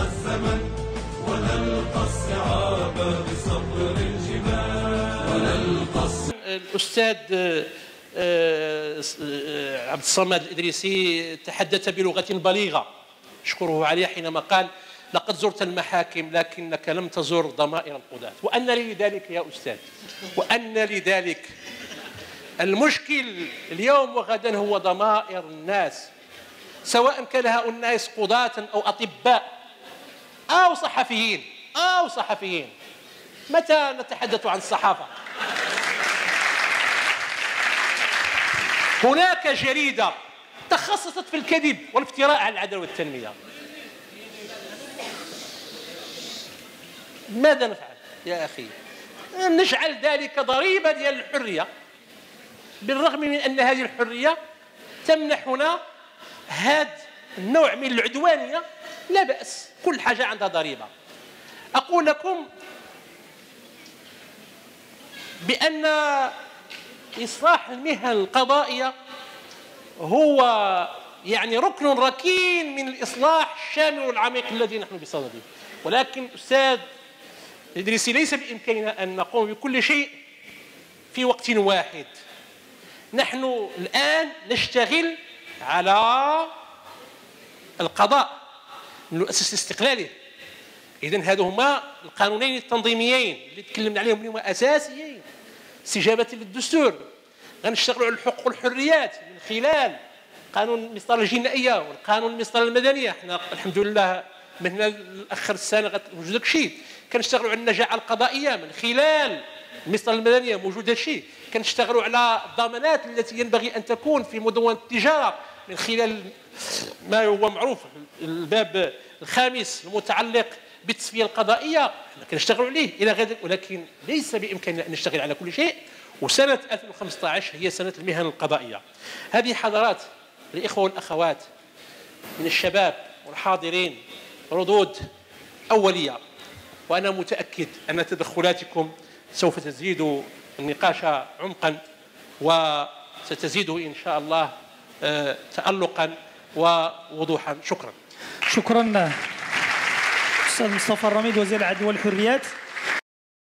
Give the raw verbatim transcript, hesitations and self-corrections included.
الزمن ونلقى الصعاب بصبر الجبال ونلقى الأستاذ عبد الصمد الإدريسي تحدث بلغة بليغة أشكره عليها حينما قال لقد زرت المحاكم لكنك لم تزر ضمائر القضاة، وأن لي ذلك يا أستاذ، وأن لي ذلك. المشكل اليوم وغدا هو ضمائر الناس، سواء كان هؤلاء الناس قضاة أو أطباء أو صحفيين أو صحفيين. متى نتحدث عن الصحافة؟ هناك جريدة تخصصت في الكذب والافتراء على العدالة والتنمية. ماذا نفعل يا أخي؟ نجعل ذلك ضريبة ديال الحرية، بالرغم من أن هذه الحرية تمنحنا هذا النوع من العدوانية. لا بأس، كل حاجة عندها ضريبة. أقول لكم بأن إصلاح المهن القضائية هو يعني ركن ركين من الإصلاح الشامل والعميق الذي نحن بصدده. ولكن أستاذ الإدريسي ليس بإمكاننا أن نقوم بكل شيء في وقت واحد. نحن الآن نشتغل على القضاء نؤسس استقلاله. إذن هذو هما القانونين التنظيميين اللي تكلمنا عليهم اليوم أساسيين. استجابة للدستور، غنشتغلوا على الحقوق والحريات من خلال قانون المسطرة الجنائية والقانون المسطرة المدنية. احنا الحمد لله من هنا لاخر السنه موجود داك الشيء. كنشتغلوا على النجاعه القضائيه من خلال المسطره المدنيه، موجود هذا الشيء. كنشتغلوا على الضمانات التي ينبغي ان تكون في مدونه التجاره من خلال ما هو معروف الباب الخامس المتعلق بالتسويه القضائيه، كنشتغلوا عليه الى غير. ولكن ليس بامكاننا ان نشتغل على كل شيء. وسنه ألفين وخمسة عشر هي سنه المهن القضائيه. هذه حضرات الاخوه والاخوات من الشباب والحاضرين ردود أولية، وأنا متأكد أن تدخلاتكم سوف تزيد النقاش عمقا وستزيده إن شاء الله تألقا ووضوحا. شكرا. شكرا أستاذ مصطفى الرميد وزير العدل والحريات.